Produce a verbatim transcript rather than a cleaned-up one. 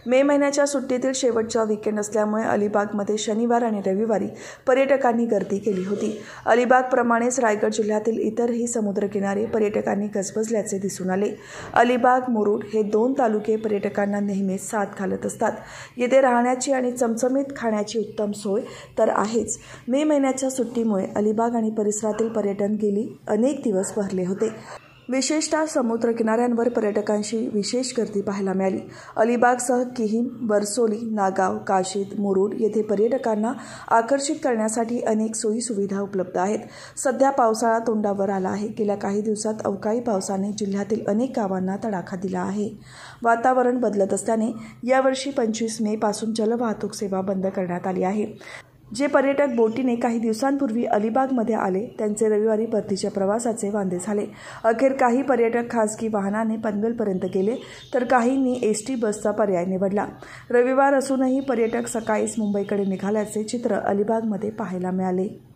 मे महिन्याच्या सुट्टीतील शेवटचा वीकेंड असल्यामुळे अलिबागमध्ये शनिवार आणि रविवारी पर्यटकांनी गर्दी केली होती। अलिबागप्रमाणेच रायगड जिल्ह्यातील इतरही समुद्रकिनारे पर्यटकांनी गजबजल्याचे दिसून आले। अलिबाग, मुरुड हे दोन तालुके पर्यटकांना नेहमीच साथ घालत असतात। येथे राहण्याची आणि चमचमीत खाण्याची उत्तम सोय तर आहेच। मे महिन्याच्या सुट्टीमुळे अलिबाग आणि परिसरातील पर्यटन गेली अनेक दिवस भरले होते। विशेषतः समुद्र किनाऱ्यांवर पर्यटकांची विशेष गर्दी पाहायला मिळाली। अलिबागसह किहीम, बरसोली, नागाव, काशीद, मुरुड येथे पर्यटकांना आकर्षित करण्यासाठी अनेक सोयीसुविधा उपलब्ध आहेत। सध्या पावसाळा तोंडावर आला आहे। गेल्या काही दिवसात अवकाळी पावसाने जिल्ह्यातील अनेक गावांना तडाखा दिला आहे। वातावरण बदलत असल्याने यावर्षी पंचवीस मे पासून जलवाहतूक सेवा बंद करण्यात आली आहे। जे पर्यटक बोटीने काही दिवसांपूर्वी अलिबागमध्ये आले त्यांचे रविवारी परतीच्या प्रवासाचे वांदे झाले। अखेर काही पर्यटक खासगी वाहनाने पनवेलपर्यंत गेले तर काहींनी एस टी बसचा पर्याय निवडला। रविवार असूनही पर्यटक सकाळीच मुंबईकडे निघाल्याचे चित्र अलिबागमध्ये पाहायला मिळाले।